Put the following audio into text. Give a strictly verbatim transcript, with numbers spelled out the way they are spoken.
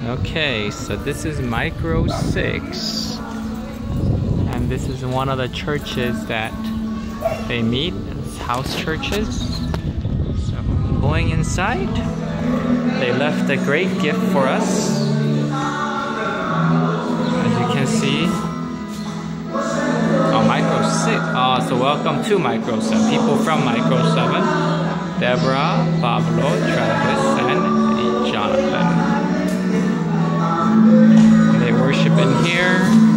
Okay, so this is Micro six, and this is one of the churches that they meet. It's house churches. So going inside, they left a great gift for us. As you can see, oh, Micro six. Oh, so welcome to Micro seven. People from Micro seven, Deborah, Pablo, Travis, and Jonathan. They worship in here.